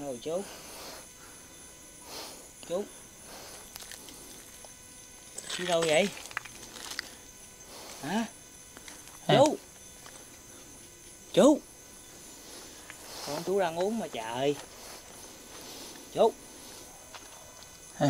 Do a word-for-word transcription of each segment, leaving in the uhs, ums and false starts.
rồi chú. Chú. Đi đâu vậy? Hả? Chú. Chú. Con chú đang uống mà trời. Chú. À.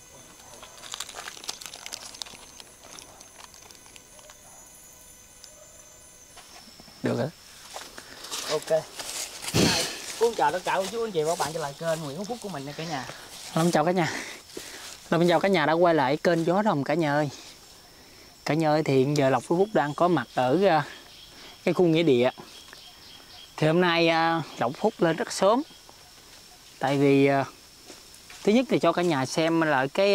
Được rồi. Ok. Con chào tất cả cô chú anh chị và các bạn trở lại kênh Nguyễn Hữu Phúc của mình nha cả nhà. Hello, chào cả nhà. Hello, chào cả nhà đã quay lại kênh Gió Đồng cả nhà ơi. Cả nhà ơi, thì hiện giờ Lộc Phú Phúc đang có mặt ở cái khu nghĩa địa. Thì hôm nay Lộc Phúc lên rất sớm. Tại vì thứ nhất thì cho cả nhà xem lại cái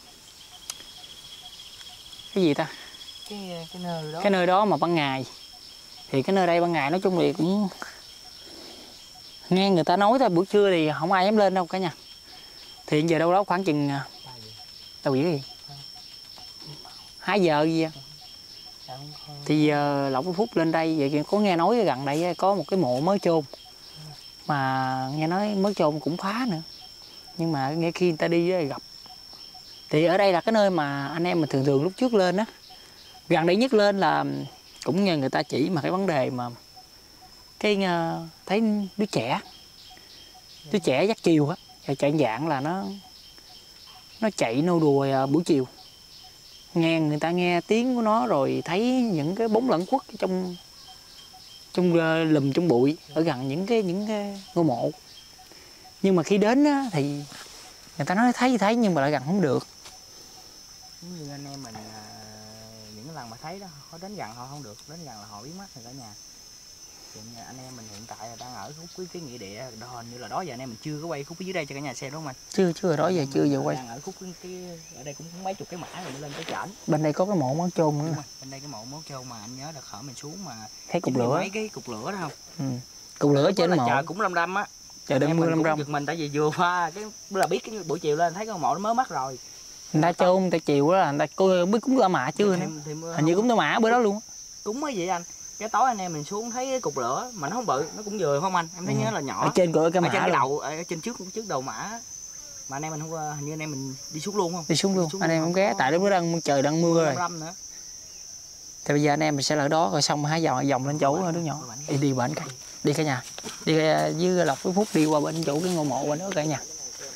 cái gì ta? Cái cái nơi đó. Cái nơi đó mà ban ngày. Thì cái nơi đây ban ngày nói chung thì cũng nghe người ta nói thôi, buổi trưa thì không ai dám lên đâu cả nhà. Thì giờ đâu đó khoảng chừng tao biết gì hai giờ gì vậy? Thì giờ Lộc Phú Phúc lên đây vậy có nghe nói gần đây có một cái mộ mới chôn, mà nghe nói mới chôn cũng phá nữa, nhưng mà nghe khi người ta đi gặp. Thì ở đây là cái nơi mà anh em mình thường thường lúc trước lên á, gần đây nhất lên là cũng nhờ người ta chỉ mà cái vấn đề mà cái thấy đứa trẻ đứa trẻ dắt chiều á, chạy dạng là nó nó chạy nô đùa buổi chiều, nghe người ta nghe tiếng của nó rồi thấy những cái bóng lẩn khuất trong trong lùm trong bụi ở gần những cái những cái ngôi mộ. Nhưng mà khi đến á, thì người ta nói thấy thấy nhưng mà lại gần không được. Giống như anh em mình những lần mà thấy đó, họ đến gần họ không được, đến gần là họ biến mất rồi cả nhà. Anh em mình hiện tại là đang ở khúc cái, cái nghĩa địa đó, hình như là đó giờ anh em mình chưa có quay khúc phía dưới đây cho cả nhà xem đúng không anh? Chưa chưa đó giờ chưa giờ quay. Đang ở khúc cái, cái ở đây cũng mấy chục cái mã rồi lên tới trển. Bên đây có cái mộ món chôn nữa. Bên đây cái mộ món chôn mà anh nhớ là khởi mình xuống mà thấy cục lửa, mấy cái cục lửa đó không? Ừ. Cục lửa trên mộ. Trời cũng lâm đâm á. Trời đêm mưa lâm râm. Giật mình tại vì vừa qua cái là biết cái buổi chiều lên thấy con mộ nó mới mất rồi. Người ta chôn người ta chiều đó là người ta cô biết cúng La Mã chưa nữa. Hình như cúng La Mã bữa đó luôn. Cúng cái gì anh? Cái tối anh em mình xuống thấy cái cục lửa mà nó không bự, nó cũng vừa không anh? Em thấy ừ. nhớ là nhỏ. Ở trên của cái mã. Ở trên cái đầu, ở trên trước trước đầu mã. Mà anh em mình không, hình như anh em mình đi xuống luôn không? Đi xuống luôn. Đi xuống anh em không ghé tại lúc đó đang trời đang mưa rồi. Nữa. Thì bây giờ anh em mình sẽ ở đó rồi xong hai vòng vòng lên chỗ đứa nhỏ. Đi đi bên cái. Đi cả nhà. Đi với Lộc Phú Phúc đi qua bên chỗ cái ngôi mộ bên đó cả nhà.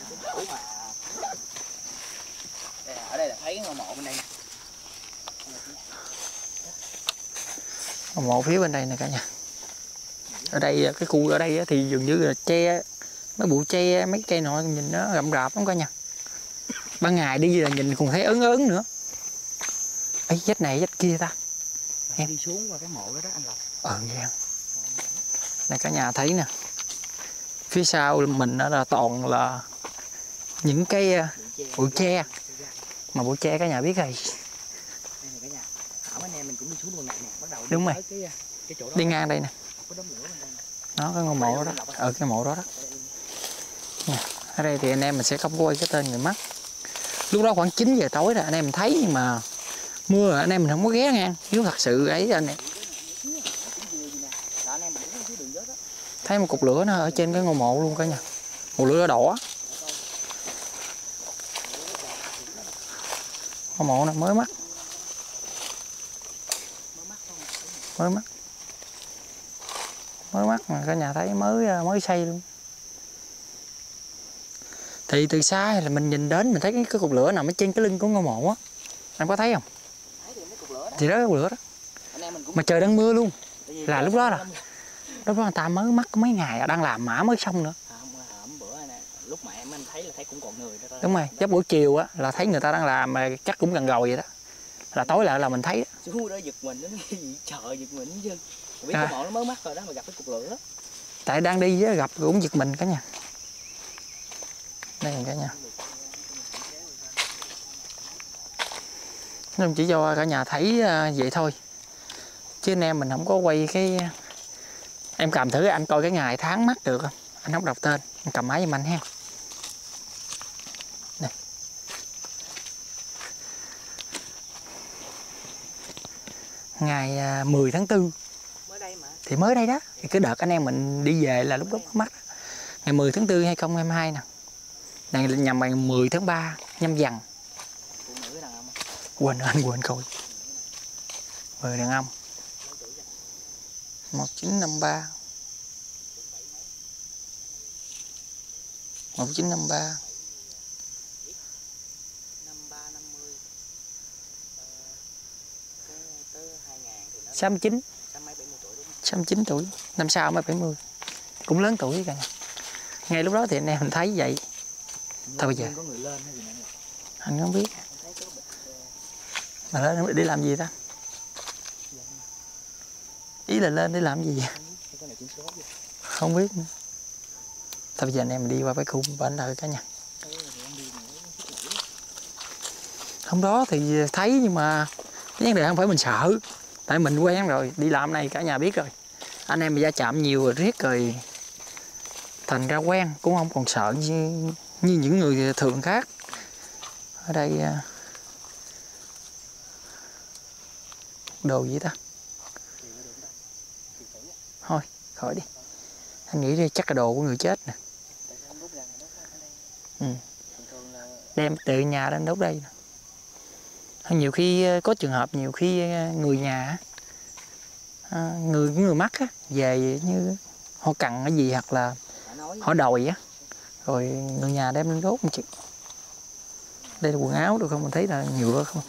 Ở đây là thấy cái ngôi mộ bên đây. Một phía bên đây nè cả nhà. Ở đây cái khu ở đây thì dường như là tre, mấy bụi tre, mấy cây nọ nhìn nó rậm rạp lắm cả nhà. Ban ngày đi là nhìn còn thấy ớn ớn nữa. Ấy vết này vết kia ta. Em đi xuống qua cái mộ đó đó anh Lộc. Ờ vậy. Này cả nhà thấy nè. Phía sau mình là toàn là những cái bụi tre. Mà bụi tre cả nhà biết rồi. Anh em mình cũng đi xuống đường này nè, bắt đầu đúng rồi. Cái, cái chỗ đó đi ngang đây nè. Có đống lửa bên đây nè. Nó cái ngôi mộ đó, đó. Ở cái mộ đó đó. Nè, ở đây thì anh em mình sẽ không có quay cái tên người mất. Lúc đó khoảng chín giờ tối rồi anh em mình thấy nhưng mà mưa rồi anh em mình không có ghé ngang, chứ thật sự ấy anh này. Thấy một cục lửa nó ở trên cái ngôi mộ luôn cả nhà. Một lửa đỏ. Ngôi mộ này mới mất. Mới mất. Mới mất mà cả nhà thấy mới mới xây luôn. Thì từ xa là mình nhìn đến mình thấy cái, cái cục lửa nằm ở trên cái lưng của ngôi mộ á. Anh có thấy không? Thì đó cái cục lửa đó. Mà trời đang mưa luôn. Là lúc đó là lúc đó người ta mới mất có mấy ngày đang làm mã mới xong nữa. Lúc mà em anh thấy là thấy cũng còn người đó. Đúng rồi, chắc buổi chiều á là thấy người ta đang làm mà chắc cũng gần rồi vậy đó. Là tối lại là mình thấy đó. Chú đó giật mình, nó cái gì trời giật mình chứ. Biết à. Cái mộ nó mới mất rồi đó mà gặp cái cục lửa đó. Tại đang đi với gặp cũng giật mình cả nhà. Đây cả nhà. Nhưng chỉ cho cả nhà thấy vậy thôi. Chứ anh em mình không có quay cái. Em cầm thử anh coi cái ngày tháng mắc được không? Anh không đọc tên, anh cầm máy giùm anh ha. Đây. Ngày mười tháng tư. Mới đây mà. Thì mới đây đó. Thì cái đợt anh em mình đi về là lúc đó mất. ngày mười tháng tư hai không hai hai nè. Này nhằm ngày mười tháng ba nhâm dần. Phụ nữ đàn ông. Quên anh quên coi. Người đàn ông. một chín năm ba. một chín năm ba. sáu mươi chín. sáu mươi chín tuổi, năm sau mới bảy mươi. Cũng lớn tuổi cả. Ngay lúc đó thì anh em mình thấy vậy. Thôi bây giờ có người lên hay gì nữa. anh không biết. Mà lên để làm gì ta? Ý là lên để làm gì vậy? Không biết nữa. Thôi bây giờ anh em mình đi qua cái khu bên đời cả nhà. Hôm đó thì thấy nhưng mà cái vấn đề không phải mình sợ. Tại mình quen rồi, đi làm này cả nhà biết rồi. Anh em mình va chạm nhiều rồi riết rồi thành ra quen, cũng không còn sợ như, như những người thường khác. Ở đây đồ gì ta? Thôi, khỏi đi. Anh nghĩ chắc là đồ của người chết nè. Ừ. Đem từ nhà đến đốt đây nè. Nhiều khi có trường hợp nhiều khi người nhà người người mắc á, về như họ cần cái gì hoặc là họ đòi á, rồi người nhà đem lên đốt một chuyện. Đây là quần áo được không? Mình thấy là nhựa không.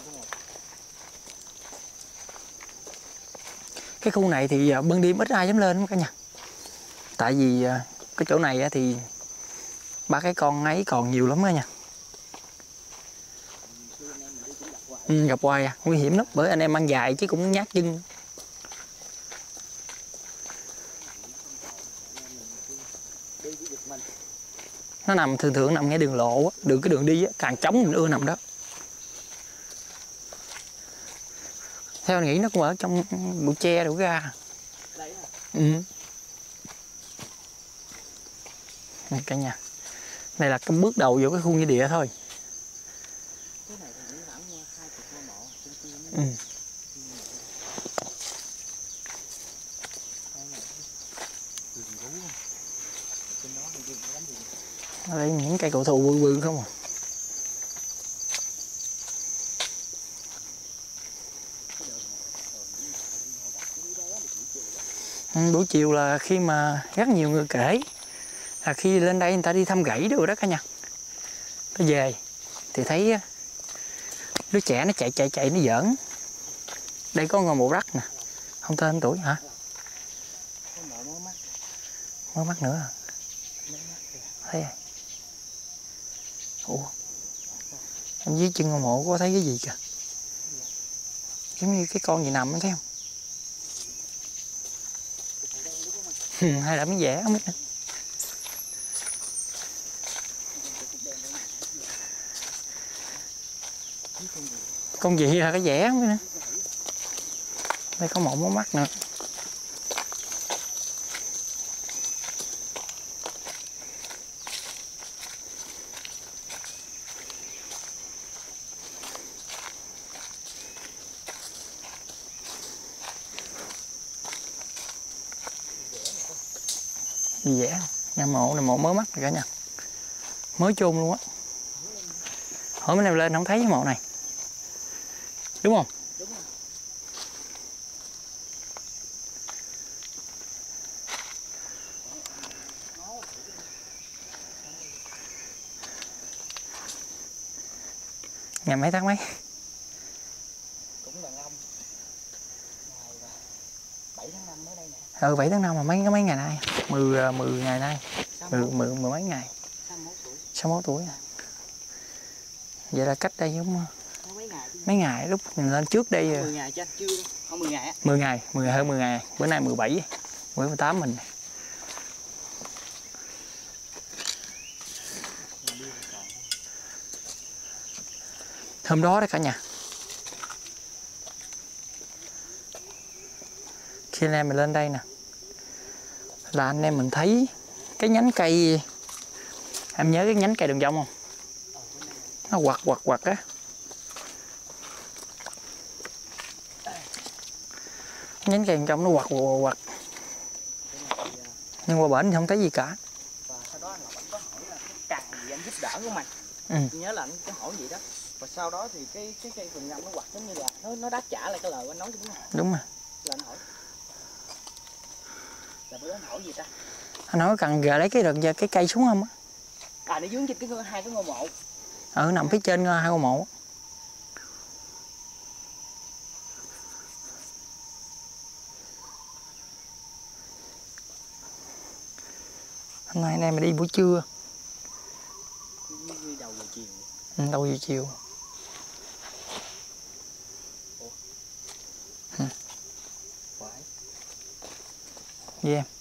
Cái khu này thì ban đêm ít ai dám lên cả nhà. Tại vì cái chỗ này thì ba cái con ấy còn nhiều lắm cả nhà. Ừ, gặp hoài à, nguy hiểm lắm, bởi anh em ăn dài chứ cũng nhát chân. Nó nằm thường thường nằm ngay đường lộ á, đường cái đường đi á, càng trống mình ưa nằm đó. Theo anh nghĩ nó cũng ở trong bụi tre đủ ra. Ừ. Này cả nhà. Đây là cái bước đầu vô cái khu nghĩa địa thôi. Ừ. Ở đây những cây cổ thụ bự bự không à. Ừ, buổi chiều là khi mà rất nhiều người kể là khi lên đây người ta đi thăm gãy được đó cả nhà. Nó về thì thấy đứa trẻ nó chạy chạy chạy nó giỡn. Đây có ngôi mộ rắc nè. Không tên tuổi hả? Mới mắt nữa à? Thấy à? Ủa? Em dưới chân ngôi mộ có thấy cái gì kìa? Giống như cái con gì nằm thấy không? Hay là miếng vẽ không biết nữa. Con gì là cái vẽ không biết nữa. Đây có một món mắt nữa. Gì vẽ? Nhà mộ này mộ mới mắt rồi cả nhà. Mới chôn luôn á. Hỏi mấy em lên không thấy cái mộ này. Đúng không? Đúng rồi. Ngày mấy tháng mấy? Cũng đàn ông. Ngày bảy tháng năm mới đây nè. Ừ bảy tháng năm mà mấy mấy ngày nay? mười mười ngày nay. mười mười mười mấy ngày. sáu mươi mốt tuổi. sáu mươi mốt tuổi à. Vậy là cách đây giống mấy ngày, mấy ngày lúc mình lên trước đây. mười ngày chứ chưa đâu. Không mười ngày á. mười ngày, mười ngày hơn mười ngày. Bữa nay mười bảy, mười tám mình. Hôm đó đó cả nhà. Khi anh em mình lên đây nè, là anh em mình thấy cái nhánh cây, em nhớ cái nhánh cây đường vòng không? Nó quặt quặt quặt á. Nhánh cây đường vòng nó quặt quặt quặt. Nhưng qua bển thì không thấy gì cả. vẫn có hỏi là cái cần gì anh giúp đỡ của mày. Ừ. Nhớ là anh có hỏi vậy đó. Và sau đó thì cái cái cây vườn ngâm nó quặt giống như là nó nó đáp trả lại cái lời của anh nói, đúng không? Đúng rồi. Là anh hỏi. Là bữa đó anh hỏi gì ta? Anh nói cần gờ lấy cái đợt cái cây xuống không á? À, nó dướng trên cái hai cái ngôi mộ. Ừ, nằm phía trên hai ngôi mộ. Hôm nay anh em mình đi buổi trưa. Như đầu giờ chiều. Ừ, đầu giờ chiều. Ủa? Ừ. Phải. Gì em?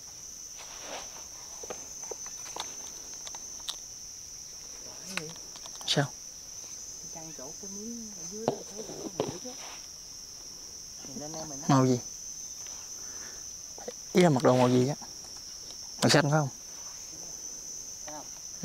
Phải gì? Sao? Cái chăn chỗ cái miếng ở dưới đó thấy là có người chứ. Nhìn lên em mình Màu gì? Ý là mặc đồ màu gì á? Màu xanh phải không? Thấy không? Ừ.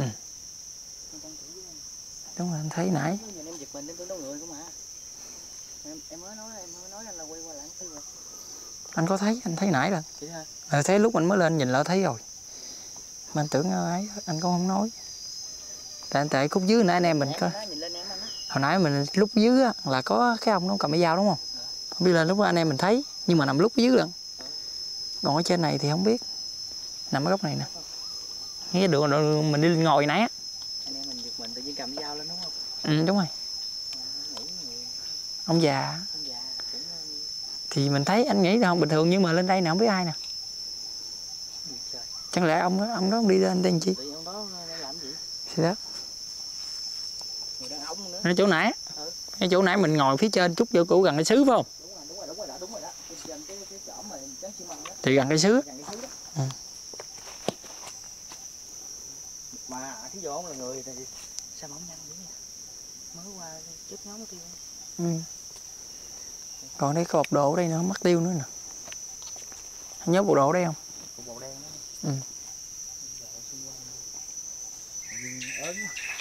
Đúng rồi, anh thấy nãy. Nhìn em giật mình em tưởng đâu người của mà. Em em mới nói em mới nói anh là quay qua lãng tiêu rồi. Anh có thấy, anh thấy nãy rồi. Vậy hả? À, thấy lúc anh mới lên nhìn là thấy rồi. Mà anh tưởng ấy, anh cũng không nói. Tại tại khúc dưới nãy anh em mình có. Nhìn lên em anh á. Hồi nãy mình lúc dưới á, là có cái ông nó cầm cái dao đúng không? À. Không biết là lúc đó anh em mình thấy, nhưng mà nằm lúc dưới lần. À. Còn ở trên này thì không biết. Nằm ở góc này nè. Nghe được mình đi ngồi nãy á. Anh em mình giật mình tự nhiên cầm dao lên đúng không? Ừ, đúng rồi. À, ông già. Ông già cũng thì mình thấy anh nghĩ là không bình thường, nhưng mà lên đây nè không biết ai nè. trời. Chẳng lẽ ông đó ông đó ông đi lên đây làm chi? Tự ông đó đang làm gì? Thì đó. Người đàn ông nữa. Ở chỗ nãy. Ừ. Cái chỗ nãy mình ngồi phía trên chút vô cổ gần cái xứ phải không? Đúng rồi, đúng rồi, đúng rồi đó, đúng rồi đó. Cái cái cái chỗ mà trắng xi măng đó. Thì gần cái xứ. Gần cái xứ đó. Ừ. Mà thí dụ ông là người thì sao mà ông nhanh dữ vậy? Mới qua trước nhóm nó tiêu. Ừ. Còn đây có bọc đồ ở đây nữa, mất tiêu nữa nè. Anh nhớ bộ đồ ở đây không? Cục màu đen đó. Ừ. Ớn.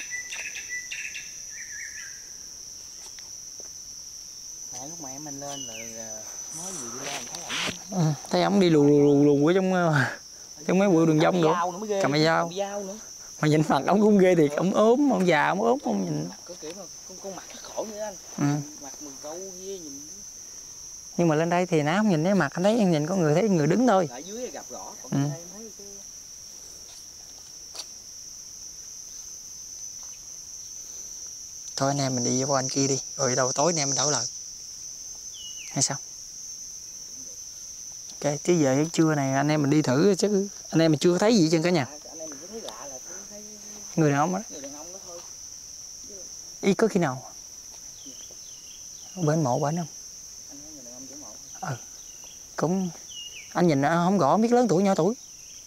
Nãy lúc mà em mình lên là mới vừa đi lên thấy ổng. Ừ. Thấy ổng đi lù lù lù ở trong trong mấy bụi đường dông nữa. Cầm cái dao. Mà nhìn mặt ổng cũng ghê thiệt, ổng ốm, ổng già, ổng ốm, ổng nhìn. Có kiểu mà con con mặt khổ như anh. Ừ. Mặt mừng câu ghê nhìn. Nhưng mà lên đây thì nó không nhìn thấy mặt, anh thấy nhìn có người thấy người đứng thôi. Ở dưới gặp rõ, còn ừ. đây em thấy cái. Thôi anh em mình đi qua anh kia đi, rồi đầu tối anh em mình đổi lại. Hay sao? Ok, chứ giờ trưa này anh em mình đi thử chứ anh em mình chưa thấy gì trên cả nhà. Anh em mình thấy lạ là thấy người đàn ông đó. Người đàn ông đó thôi. Ý có khi nào bên mộ bên không? Anh thấy người đàn ông chỗ mộ. Ừ. Cũng anh nhìn không rõ biết lớn tuổi nhỏ tuổi.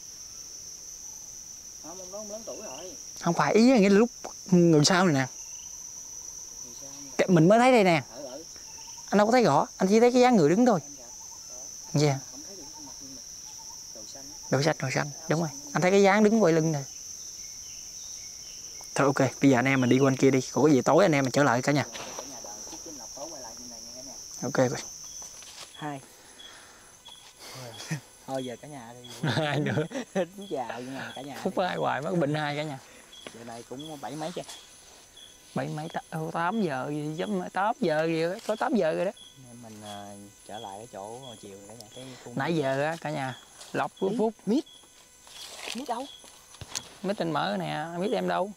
Không, ông đó ông lớn tuổi rồi. Không phải, ý nghĩa là lúc người sau này nè. Mình mới thấy đây nè. Ừ, ừ. Anh đâu có thấy rõ, anh chỉ thấy cái dáng người đứng thôi. Dạ. Yeah. Đồ xanh, đồ xanh, đúng rồi. Anh thấy cái dáng đứng quay lưng này. Thôi ok, bây giờ anh em mình đi qua anh kia đi. Còn cái gì tối anh em mình trở lại cả nhà. Ok rồi. Hai. Thôi giờ cả nhà đi. Hai nữa. Xin chào nha cả nhà. Phúc ai hoài mất bệnh hai cả nhà. Giờ này cũng bảy mấy chứ. Bảy mấy tám giờ gì giống tám giờ gì đó. Có tám giờ rồi đó. Nên mình uh, trở lại cái chỗ chiều cả nhà cái khu. Nãy giờ á cả nhà. Lọc của Phúc. Mít. Mít đâu? Mít anh mở nè, mít em đâu?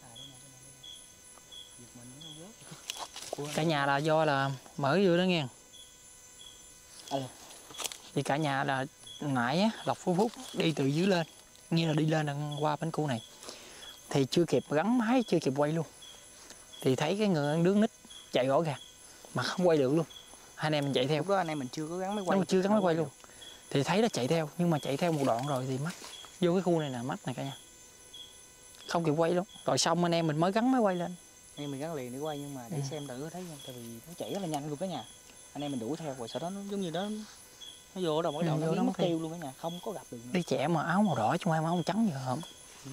Cả nhà là do là mở vô đó nghe. Ừ. Thì cả nhà là nãy á, Lộc Phú Phúc đi từ dưới lên, như là đi lên qua bên khu này, thì chưa kịp gắn máy, chưa kịp quay luôn, thì thấy cái người ăn đứng nít chạy rõ ràng mà không quay được luôn. Hai anh em mình chạy theo. Lúc đó anh em mình chưa có gắn máy quay. Nó chưa gắn máy quay luôn. Thì thấy nó chạy theo, nhưng mà chạy theo một đoạn rồi thì mất vô cái khu này nè, mất này cả nhà, không kịp quay luôn. Rồi xong anh em mình mới gắn máy quay lên. Anh em mình gắn liền để quay, nhưng mà để ừ. xem thử thấy không, tại vì nó chạy rất là nhanh luôn cả nhà. Anh em mình đuổi theo rồi sau đó nó giống như đó nó vô đầu mỗi đầu ừ, nó, nó mất tiêu luôn cả nhà, không có gặp được nữa. Đi trẻ mà áo màu đỏ chứ không phải áo màu trắng gì không. Ừ.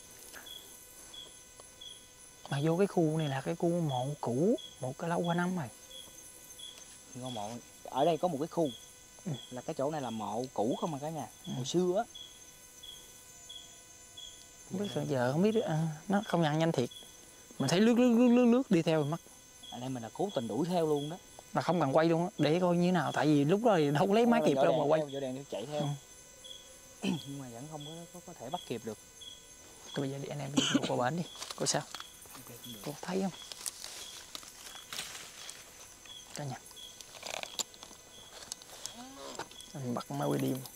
Mà vô cái khu này là cái khu mộ cũ, một cái lâu qua năm rồi. Ngôi mộ ở đây có một cái khu ừ. là cái chỗ này là mộ cũ không mà cả nhà, ừ. hồi xưa á. Không biết rồi giờ không biết à, nó không ăn nhanh thiệt. Mình thấy lướt lướt lướt lướt lướt đi theo rồi mất. Anh em mình là cố tình đuổi theo luôn đó. Là không cần quay luôn á, để coi như thế nào, tại vì lúc đó thì đâu có lấy máy kịp đâu mà quay. Vỏ đèn chạy theo. Ừ. Nhưng mà vẫn không có, có có thể bắt kịp được. Thôi bây giờ đi anh em đi qua bển đi, coi sao. Cô thấy không? Cả nhà. Anh bật máy quay đêm.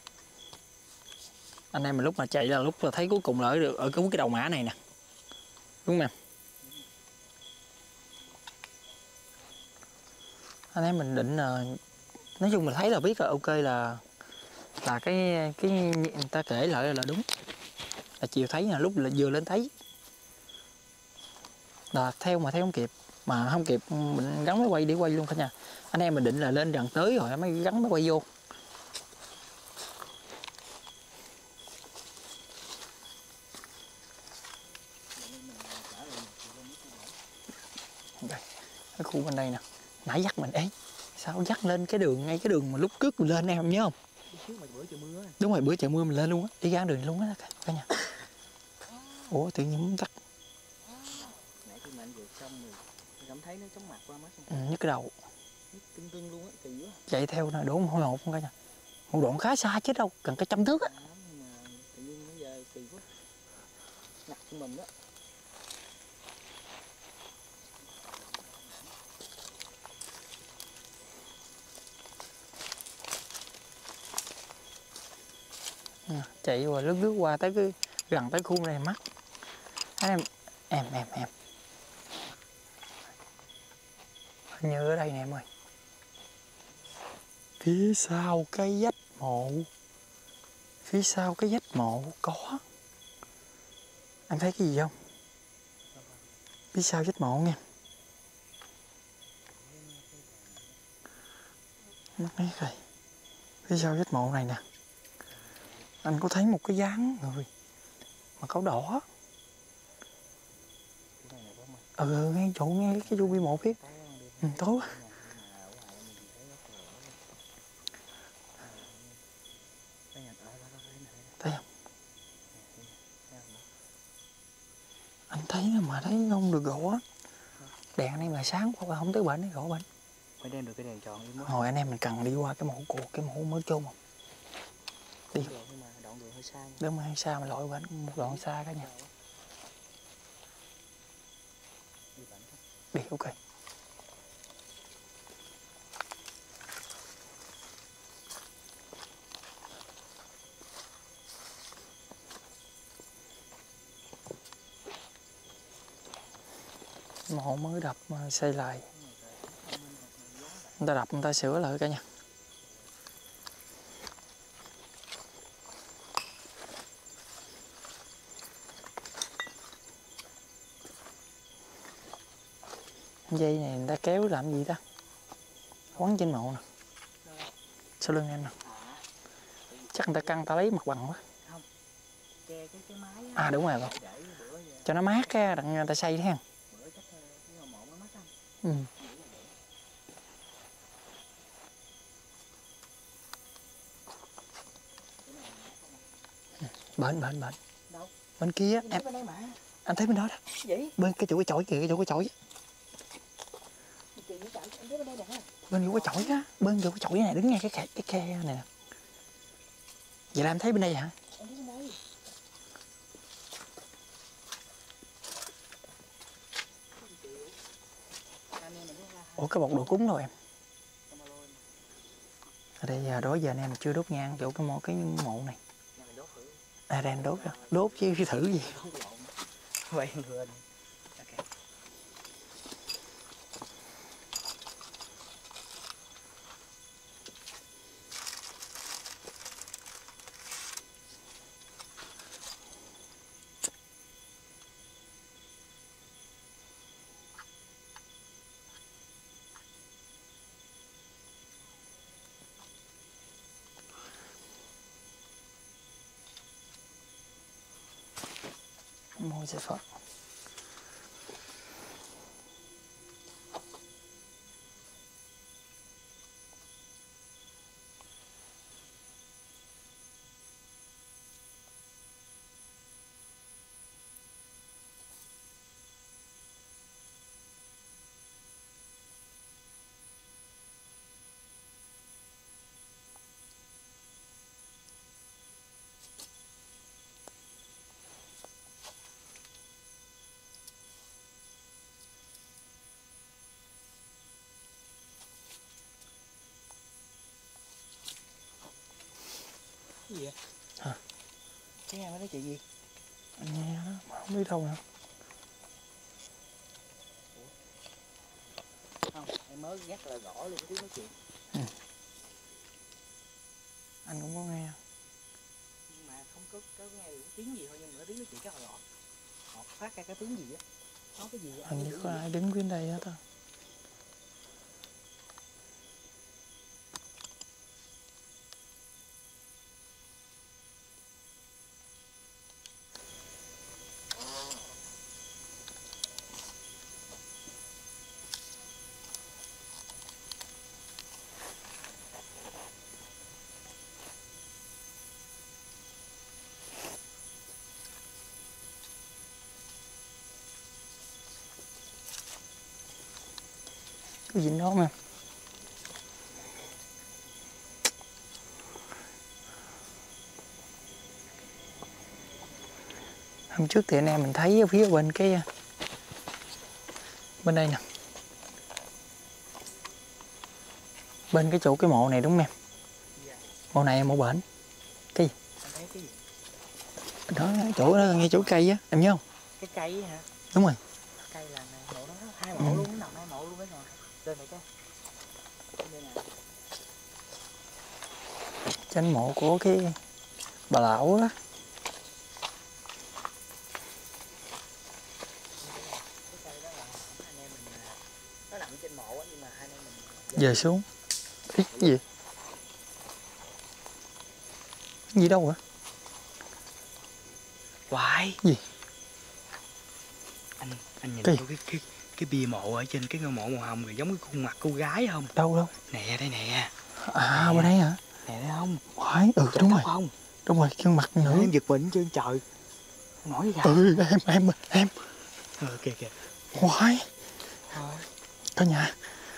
Anh em mình lúc mà chạy là lúc là thấy cuối cùng là ở, ở cái cái đầu mã này nè. Đúng không em? Anh em mình định là nói chung mình thấy là biết là ok là là cái cái người ta kể lại là đúng. Là chiều thấy là lúc là vừa lên thấy là theo mà theo không kịp, mà không kịp mình gắn máy quay để quay luôn cả nhà. Anh em mình định là lên gần tới rồi mới gắn máy quay vô. Đây, cái khu bên đây nè, nãy dắt mình ấy sao dắt lên cái đường ngay cái đường mà lúc trước mình lên em nhớ không? Bữa trời mưa. Đúng rồi, bữa trời mưa mình lên luôn á, đi ra đường này luôn á cả nhà. Ủa tự nhiên muốn tắt. Nãy khi mà anh vượt xong rồi cảm thấy nó chóng mặt qua mắt xong. Ừ, nhức cái đầu. Tưng tưng luôn á, kỳ quá. Chạy theo nè, đổ một hồi hộp không cả nhà. Một đoạn khá xa chứ đâu, gần cái trăm thước á. À, nhưng mà tự nhiên bây giờ kỳ quá. Ngặt của mình đó. Chạy qua lướt lướt qua tới cái gần tới khu này mắc. Em em em em hình như ở đây nè em ơi. Phía sau cái vách mộ, phía sau cái vách mộ có, anh thấy cái gì không? Phía sau vách mộ nha. Mất nét rồi. Phía sau vách mộ này nè, anh có thấy một cái dáng người mà có đỏ. Ừ, ngay chỗ ngay cái chu vi mộ phía. Ừ, tối quá. Thấy không? Anh thấy mà thấy không được gỗ á. Đèn này mà sáng quá không tới bệnh, gỗ bệnh. Phải đem được cái đèn tròn đi mới. Hồi anh em mình cần đi qua cái mộ cụ, cái mộ mới chôn không? Đi. Nhưng mà đoạn đường hơi xa. Đúng mà hơi xa mà lội bệnh một đoạn xa cả nhà. Đi ok. Mộ mới đập mà xây lại. Người ta đập người ta sửa lại cả nhà. Dây này người ta kéo làm gì ta? Quấn trên mộ nè. Sau lưng em nè. Chắc người ta căng ta lấy mặt bằng quá. À đúng rồi không? Cho nó mát á, đặng người ta xây thế. Ừ. Bên bên bên. Bên kia em. Anh thấy bên đó đó. Bên cái chỗ cái chổi kìa, cái chỗ cái chổi. Bên chỗ cái chổi á, bên chỗ cái chổi này đứng ngay cái khe cái khe này nè. Vậy là em thấy bên đây hả? Ủa cái bọc đồ cúng đâu em? Ở đây đó giờ anh em chưa đốt nhang chỗ cái mộ cái mộ này. À đang đốt rồi. Đốt chứ thử gì. Vậy người. Môi sẽ phật. Cái gì vậy? Hả? Cái nghe mới nói chuyện gì? Anh nghe đó mà không biết đâu nữa. Không, em mới nhắc là gõ luôn cái tiếng nói chuyện. Ừ. Anh cũng có nghe. Nhưng mà không có, có nghe được tiếng gì thôi, nhưng mà cái tiếng nói chuyện rất là gõ. Họ phát ra cái tiếng gì á? Nói cái gì vậy? Hình như có ai đứng bên đây hết á. Cái gì đó mà. Hôm trước thì anh em mình thấy ở phía bên cái bên đây nè, bên cái chỗ cái mộ này đúng không em? Dạ. Mộ này mộ bển. Cái gì? Anh thấy cái gì? Đó, chỗ đó ngay chỗ cây á, em nhớ không? Cái cây hả? Đúng rồi. Cây là này, mộ đó, hai mộ Ừ. luôn, nằm hai mộ luôn đấy rồi. Trên này cái. Đây nè. Trên mộ của cái bà lão á. Cái cây đó là anh em mình nó nằm trên mộ á, nhưng mà hai anh em mình Về xuống. Cái gì? Cái gì đâu hả? Hoài. Gì? Anh anh nhìn Cái có cái cái cái bia mộ ở trên cái ngôi mộ màu hồng rồi giống cái khuôn mặt cô gái không? Đâu đâu? Nè đây nè. À Nè. bên đây hả? Nè thấy không? Phải, ừ Chả đúng tóc rồi. không? Đúng rồi, gương mặt nữ. Em giật mình chứ trời. Không nổi gì cả. Ừ em em em. Ờ kìa kìa. Hoài. Thôi. Cả nhà.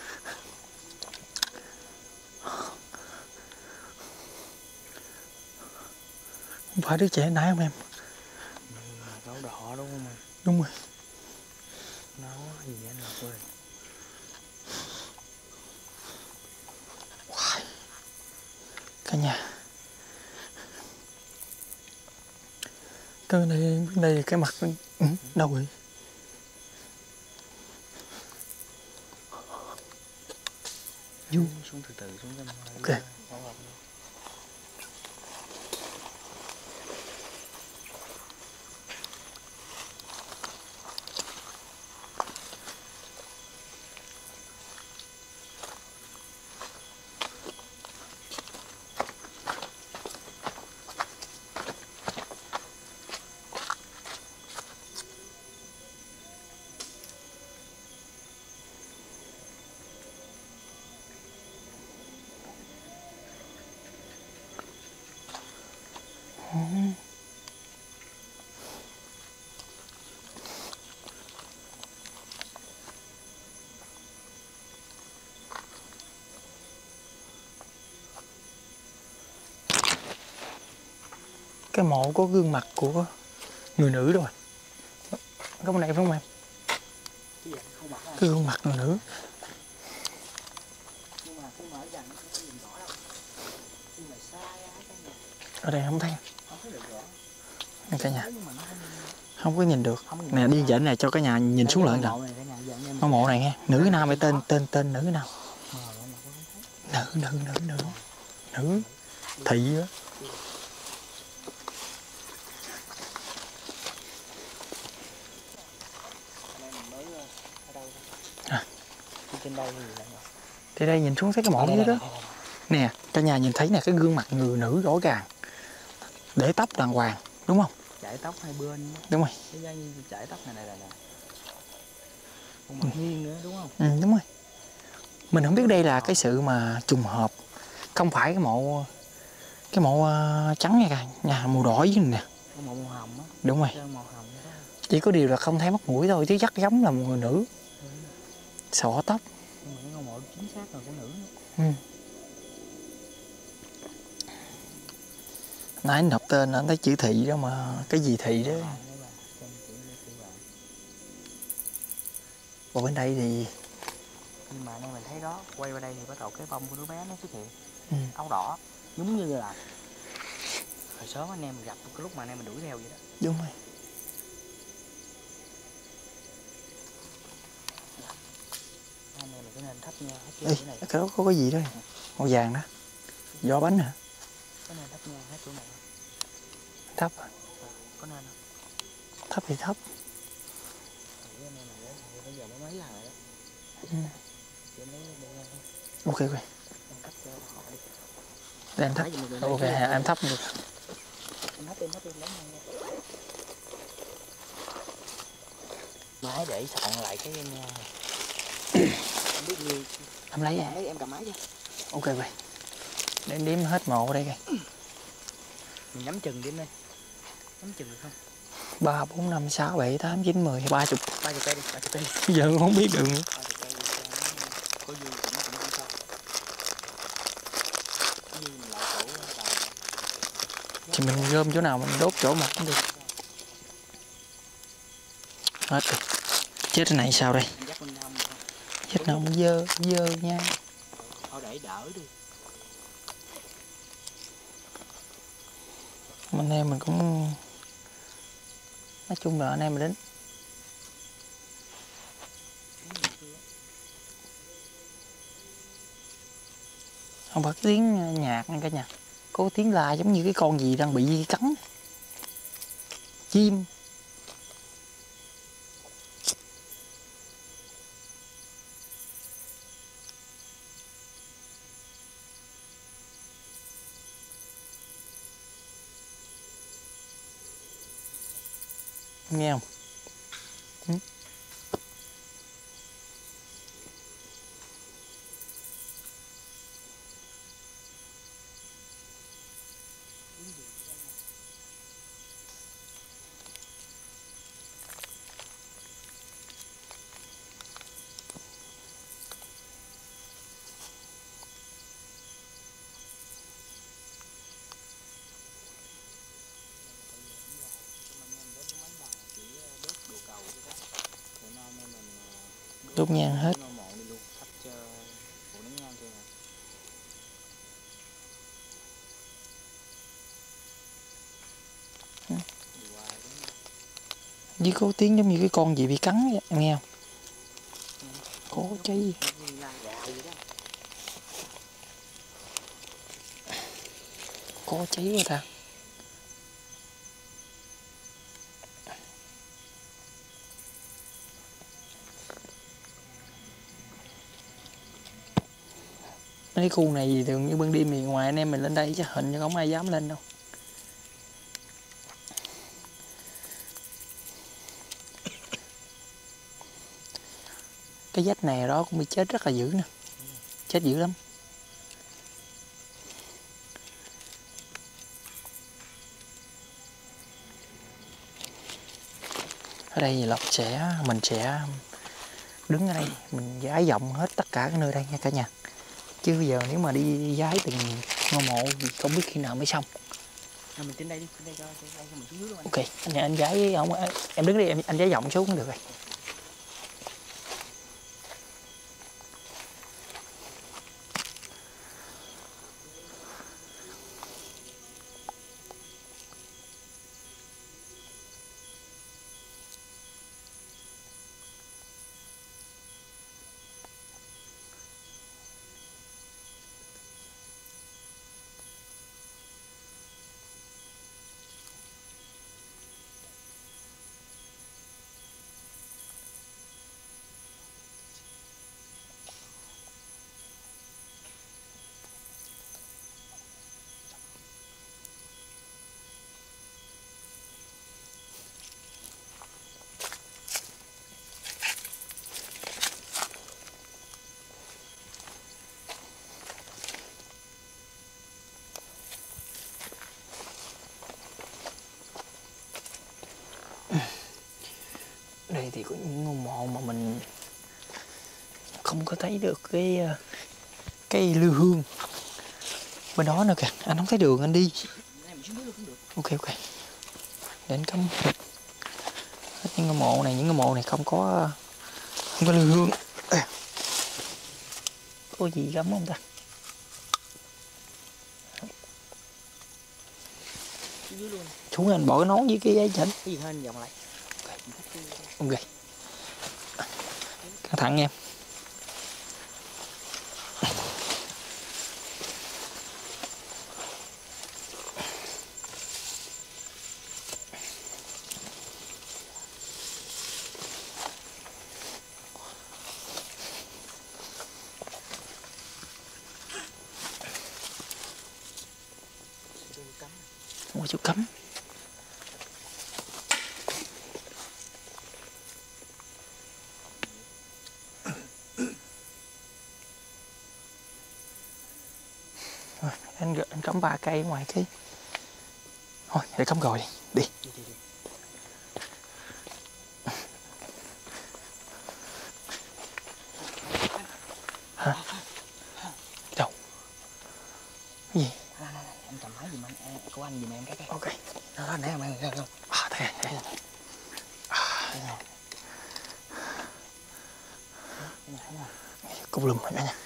Không phải đứa trẻ nãy không em? Gấu đỏ đúng không? Đúng rồi. Nó gì vậy anh Lộc ơi? Hoài. Cả nhà. Cái này, đây là cái mặt ừ, đâu rồi? Xuống, xuống từ từ xuống cho Ok. Cái mộ có gương mặt của người nữ rồi. Có bên này phải không em? Cái gì không mặt Cái gương mặt người nữ. nhưng mà khi mà ở gần nó không nhìn rõ đâu. Nhưng mà xa ra cái nhà Ở đây không thấy. không thấy được rõ. Nè cả nhà. Nhưng mà nó không Không có nhìn được. không nhìn Nè được đi ra. dẫn này cho cả nhà nhìn xuống lại Cái nè. mộ này, cái nhà giờ anh em Ngôi mộ này nghe. Nữ nào vậy? Tên tên tên nữ nào? mờ lắm mà cũng không thấy. Nữ nữ nữ nữ. Nữ. Thị á. Anh em mình mới ở đâu À. trên đây thì là Thì đây nhìn xuống thấy cái mộ đây, dưới đây, đó. Nè, cả nhà nhìn thấy nè cái gương mặt người nữ rõ ràng. Để tóc đàng hoàng, đúng không? chải tóc hai bên. Đúng rồi. Cái dây như chải tóc này này này nè. Khuôn mặt nghiêng nữa đúng không? Ừ, đúng rồi. Mình không biết đây là cái sự mà trùng hợp. Không phải cái mộ cái mộ uh, trắng nha cả nhà, màu đỏ dưới này nè. Cái mộ màu hồng á. Đúng rồi. Cái màu hồng đó. Chỉ có điều là không thấy mắt mũi thôi chứ chắc giống là một người nữ. Ừ. Xõa tóc. Nhưng mà cái ngôi mộ chính xác là của nữ. Ừ. Nãy anh đọc tên anh thấy chữ thị đó mà cái gì thị đó. Còn bên đây thì Nhưng mà anh em mình thấy đó, quay qua đây thì bắt đầu cái bông của đứa bé nó xuất hiện. ừ. Áo đỏ, giống như là Hồi sớm anh em gặp cái lúc mà anh em mình đuổi theo vậy đó. Đúng rồi. Anh em mình cứ nên thắp nhang hết Ê, chỗ này. cái đó có cái gì đó màu vàng đó, giò bánh hả? Có nên thắp nhang hết chỗ này không? Thắp À, có nên không? thắp thì thắp. Anh em mình đến bây giờ mới mấy lần rồi đó. Ừ. Để lấy nhang thôi. Ok ok. Em thắp cho họ đi. Để em thắp. Ok em thắp được. Em thắp đi, em thắp đi, lấy nhang nha. Máy để soạn lại cái nhang này. Em biết gì? Em lấy Em lấy em cầm máy cho. ok vậy. Để em đếm hết một ở đây kìa. Mình nhắm chừng đếm đây. Nhắm chừng được không? Ba, bốn, năm, sáu, bảy, tám, chín, mười, ba chục. Ba chục cây đi, ba chục cây đi. Giờ không biết được nữa. Ba chục cây đi cho nó có dư cũng cũng không sao. Có dư mình lại chỗ vào. Thì mình gom chỗ nào mình đốt chỗ một cũng được. Hết rồi. Chết cái này sao đây? Dắt lên hông được không? Chết nào cũng dơ, dơ nha. Thôi để đỡ đi. Anh em mình cũng nói chung là anh em mình đến. Không phải cái tiếng nhạc nha cả nhà, có tiếng la giống như cái con gì đang bị cắn. Chim. Nghe không? Ừ. Đốt nhang hết. Với có tiếng giống như cái con gì bị cắn vậy, em nghe không? Có cháy. Có cháy quá ta. Mấy khu này thì thường như ban đêm thì ngoài anh em mình lên đây chứ hình như không ai dám lên đâu. Cái vách này đó cũng bị chết rất là dữ nè. Chết dữ lắm. Ở đây thì Lộc sẽ, mình sẽ đứng ở đây, mình vái vọng hết tất cả cái nơi đây nha cả nhà. Chứ bây giờ nếu mà đi vái từng ngôi mộ thì không biết khi nào mới xong. À, mình trên đây đi, trên đây cho, trên đây cho mình xuống dưới luôn anh. Ok, anh, anh vái, không, em đứng đi, em, anh vái vọng xuống cũng được rồi. Đây thì có những ngôi mộ mà mình không có thấy được cái cái lư hương bên đó nữa kìa, anh không thấy đường anh đi. Ok ok, để anh cắm hết những ngôi mộ này, những ngôi mộ này không có không có lư hương. Có gì gắm không ta? dưới luôn. Xuống anh bỏ cái nón với cái giấy chỉnh. Cái gì hơn vòng lại. Ok. Căng thẳng em. Mua chỗ cấm. Rồi, anh anh cắm ba cây ngoài cái. Thôi, để cắm rồi đi. Đi. Đi, đi, đi. Hả? Đâu? Cái gì? À, này, này, anh cầm máy giùm anh, à, của anh giùm em cái cái. Ok. Đó, đó, nãy em ăn không? À, đây, đây. À, Đây này. Đây này, đây này. cục lùm rồi cả nhà.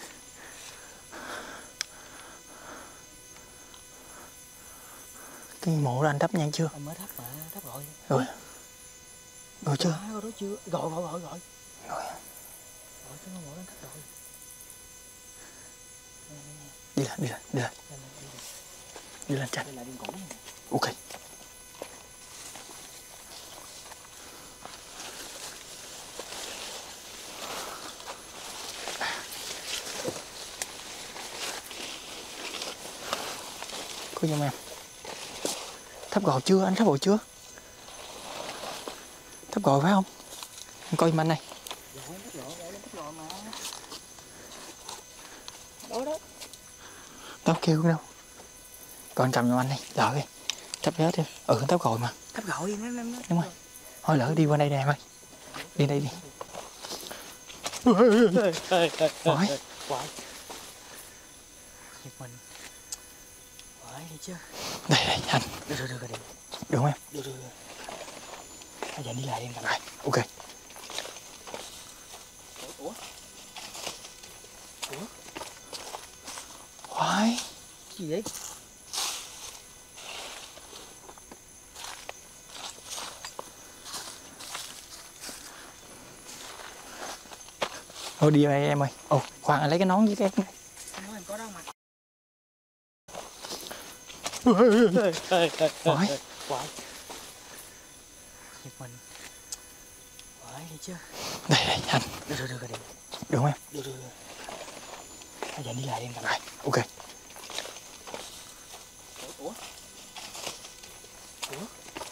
Cái mộ đó anh đắp nhang chưa? Anh mới thắp mà, thắp rồi. Rồi. Rồi chưa? À, rồi đó chưa? Rồi, rồi, rồi, rồi. Rồi. Rồi, cái mộ đó thắp rồi. Đi lên, đi lên, đi lên. Đây, đây, đây. Đi lên tranh. Đây là điện cũ này. Ok. Cô giùm em. Thắp gò chưa? Anh thắp gò chưa? Thắp gò phải không? Anh coi giùm anh này. Dạ, em thắp rồi, em thắp rồi mà. Đó đó. Đâu kêu đâu. Còn cầm giùm anh này. Lỡ kìa. Thắp nhớ đi. Ừ, thắp gò mà. Thắp rồi em em em. Đúng rồi. Thôi lỡ đi qua đây nè em ơi. Đi đây đi. Hỏi. Quậy. Giật mình. Quậy đi chứ. Đây đây anh. Được được được được. Được không em? Được được được. Bây giờ đi lại em cầm. Rồi, ok. Ủa? Ủa? Hỏi. Cái gì vậy? Thôi đi đây em ơi. Ồ, khoan anh lấy cái nón với cái. Anh nói em có đâu mà. Hỏi. Quậy. Giật mình. Quậy đi chứ. Đây đây anh. Được được được được. Được không em? Được được được. Bây giờ đi lại em cầm. Rồi, ok. Ủa? Ủa?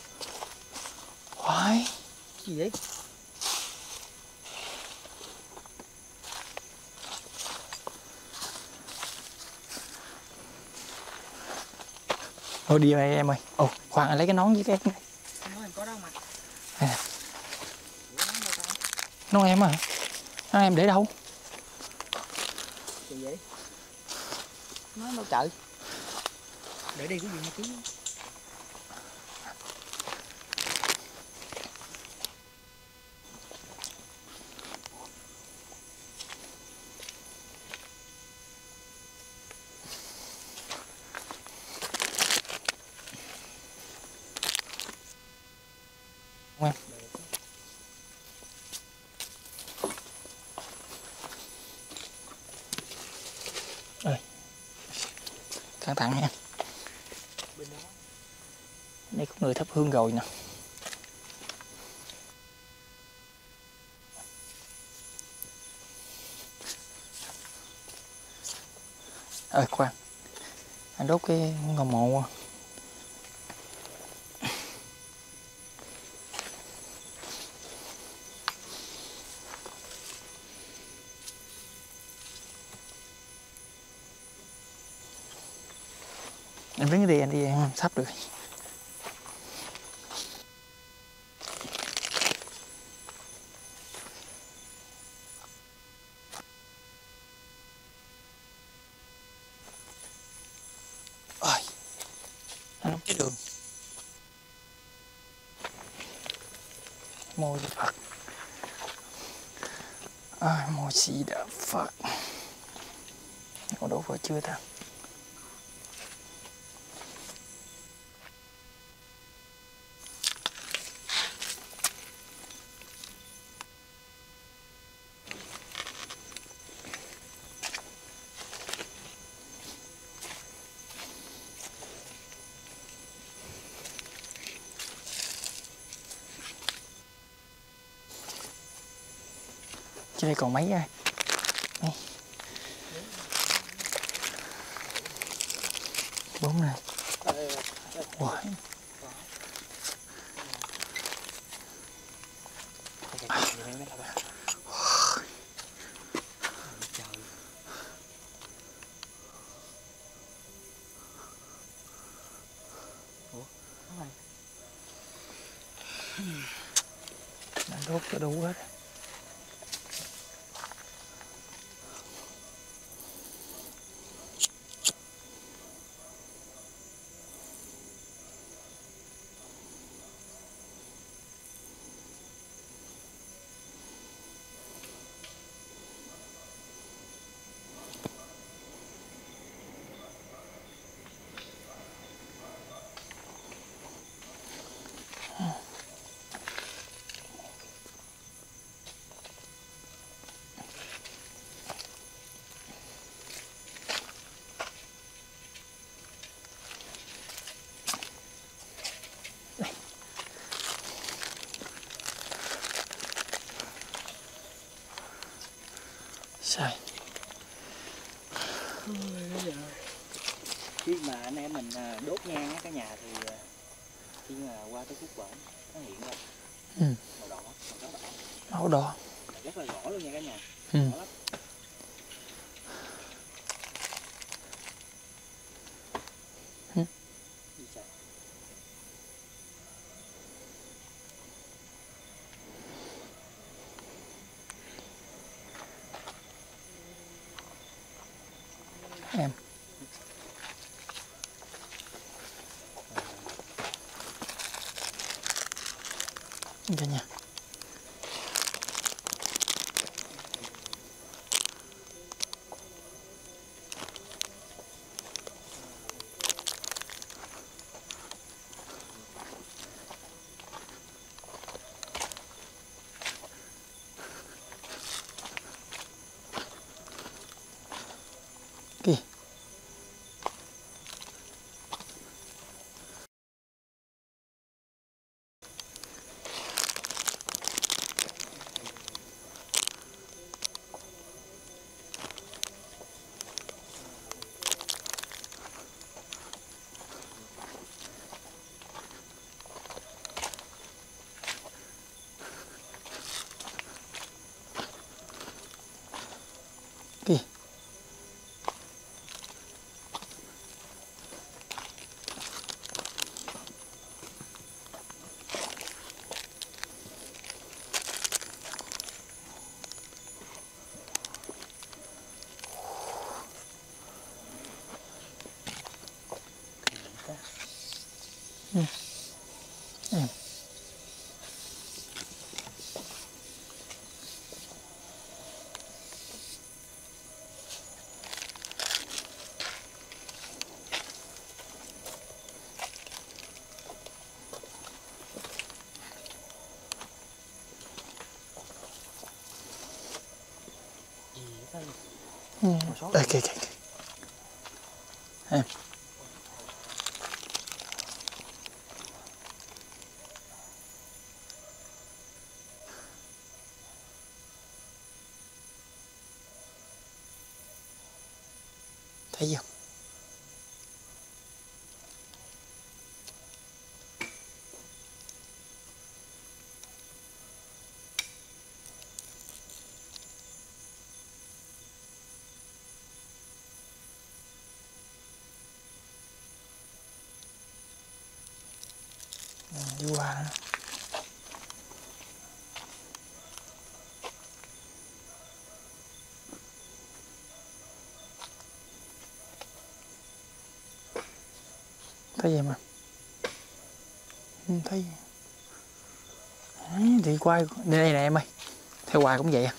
Hỏi. Cái gì vậy? Thôi đi đây em ơi. Ồ, khoan anh lấy cái nón với cái. Anh nói em có đâu mà. Đây nè. Ủa, nói đâu ta? Nón em à? Nón em để đâu? Gì vậy? Nói đâu trời. Để đi cái gì mà chứ? Không em? Ơi. Cẩn thận nha. Bên đó. Đây có người thắp hương rồi nè. Ơi khoan. Anh đốt cái ngọn mộ. Em đứng đi anh đi em sắp được. Ôi. Anh không cái đường. Môi gì Phật. À, môi gì đã Phật. Có đốt vào chưa ta? Trên đây còn mấy rồi. Đây. Bốn này. Wow. Đã đốt cho đủ hết. Sai. Khi mà anh em mình đốt nhang á cả nhà thì khi mà qua tới khúc bển nó hiện ra Ừ. màu đỏ, màu đỏ, Máu đỏ. rất là rõ luôn nha cả nhà. Ừ. Rõ lắm. Ừ. Đi chạy. Em. Cả nhà. Kìa. Kìa. Ừ. Em. Ừ. Đây kìa kìa. Em. Thấy chưa? Đi qua nữa. Thấy gì mà không thấy. Đấy, thì quay đây nè em ơi, theo hoài cũng vậy à.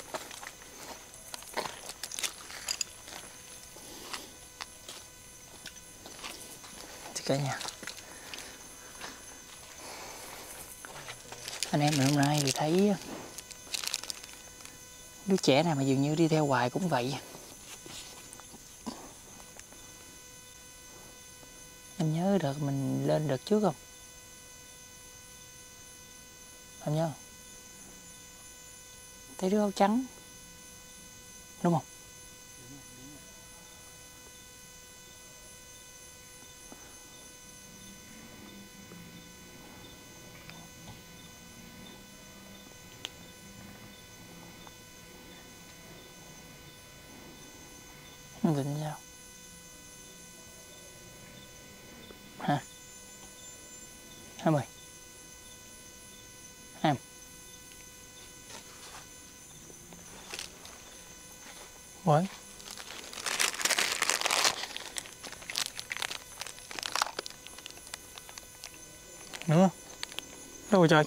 Thì cả nhà anh em mình hôm nay thì thấy đứa trẻ này mà dường như đi theo hoài cũng vậy. Em nhớ đợt mình lên đợt trước không? Em nhớ không? Thấy đứa áo trắng. Đúng không? Không định sao? Hả? Em ơi. Em. Quái. Nữa. Đâu rồi trời?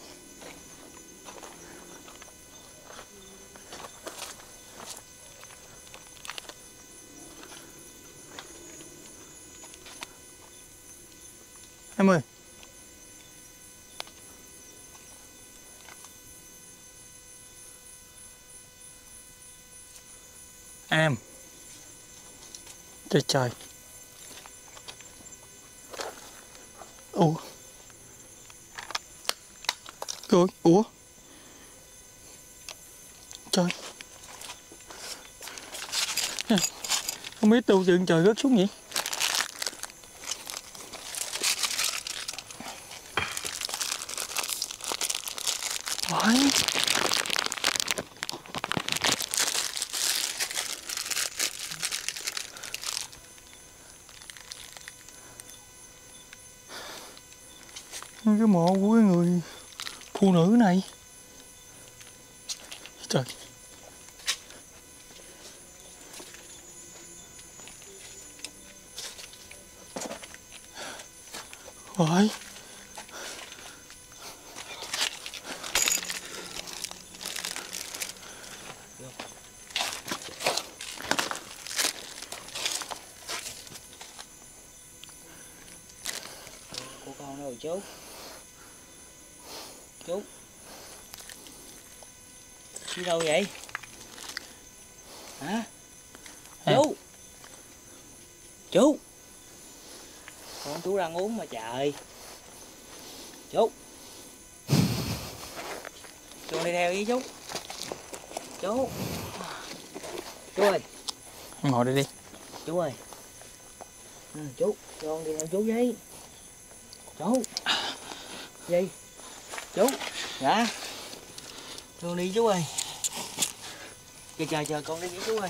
Em ơi. Em. Trời trời. Ủa. Trời. Ủa. Trời. Không biết đâu chuyện trời rớt xuống vậy. Phải. Cái mộ của cái người phụ nữ này. Trời. Phải. Của con đâu rồi chú? Chú. Đi đâu vậy? Hả? Chú. Chú. Con chú đang uống mà trời. Chú. Chú đi theo với chú. Chú. Chú ơi. Ngồi đây đi. Chú ơi. Ừ, chú. Con đi theo chú với. Chú. Gì? Chú. Dạ. Con đi chú ơi. Chờ chờ chờ con đi với chú ơi.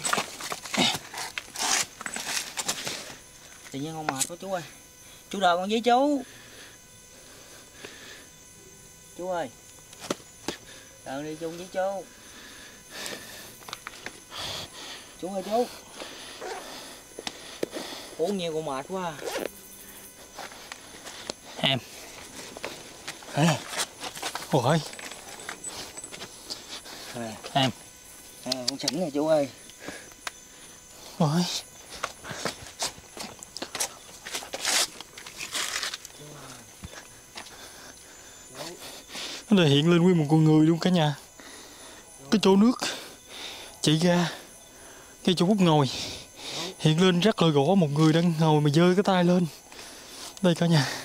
Tự nhiên con mệt quá chú ơi. Chú đợi con với chú. Chú ơi. Đợi đi chung với chú. Chú ơi chú. Uống nhiều con mệt quá. Em. À. Ôi. À. Em. À, con xỉn rồi chú ơi. Ôi. Nó đã hiện lên nguyên một con người luôn cả nhà. Cái chỗ nước chạy ra, cái chỗ Phúc ngồi hiện lên rất là rõ một người đang ngồi mà giơ cái tay lên. Đây cả nhà.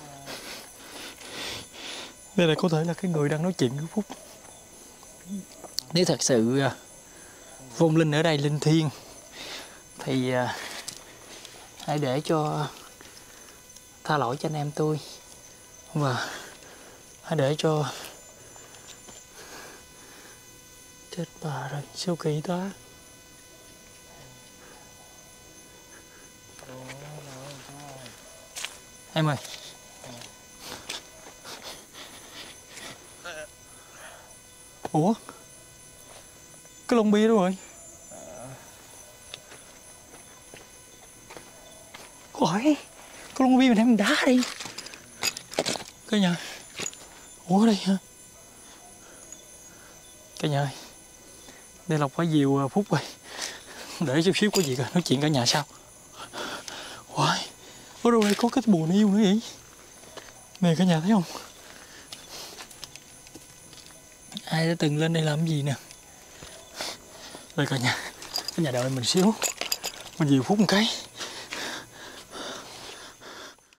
Đây là có thể là cái người đang nói chuyện với Phúc. Nếu thật sự vong linh ở đây linh thiêng thì hãy để cho tha lỗi cho anh em tôi, và hãy để cho chết bà rồi, siêu kỳ ta. Em ơi. Ủa? Cái lon bia đâu rồi? Ôi, cái lon bia mình đem đá đi. Cái nhà. Ủa đây hả? Cả nhà ơi. Đây Lộc phải dìu Phúc rồi. Để chút xíu có gì rồi nói chuyện cả nhà sau. Ôi, ở đâu đây có cái bùa niêu nữa vậy? Nè cả nhà thấy không? Ai đã từng lên đây làm gì nè? Đây cả nhà. Cả nhà đợi mình xíu. Mình dìu Phúc một cái.